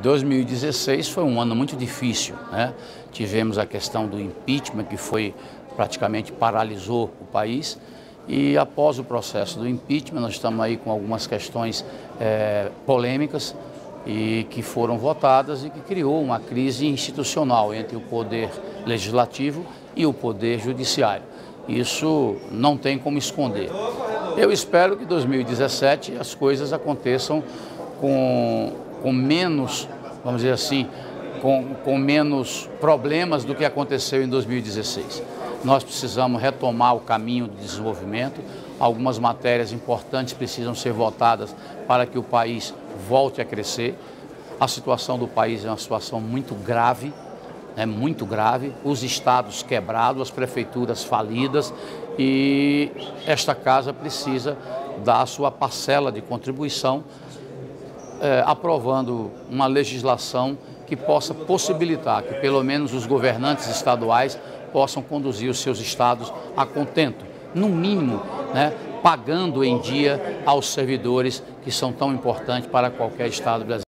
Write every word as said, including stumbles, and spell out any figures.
dois mil e dezesseis foi um ano muito difícil, né? Tivemos a questão do impeachment, que foi praticamente paralisou o país, e após o processo do impeachment nós estamos aí com algumas questões é, polêmicas e que foram votadas e que criou uma crise institucional entre o poder legislativo e o poder judiciário. Isso não tem como esconder. Eu espero que em dois mil e dezessete as coisas aconteçam com, com menos, vamos dizer assim, com, com menos problemas do que aconteceu em dois mil e dezesseis. Nós precisamos retomar o caminho do desenvolvimento, algumas matérias importantes precisam ser votadas para que o país volte a crescer. A situação do país é uma situação muito grave, é muito grave, os estados quebrados, as prefeituras falidas, e esta casa precisa dar a sua parcela de contribuição, é, aprovando uma legislação que possa possibilitar que pelo menos os governantes estaduais possam conduzir os seus estados a contento, no mínimo, né, pagando em dia aos servidores que são tão importantes para qualquer estado brasileiro.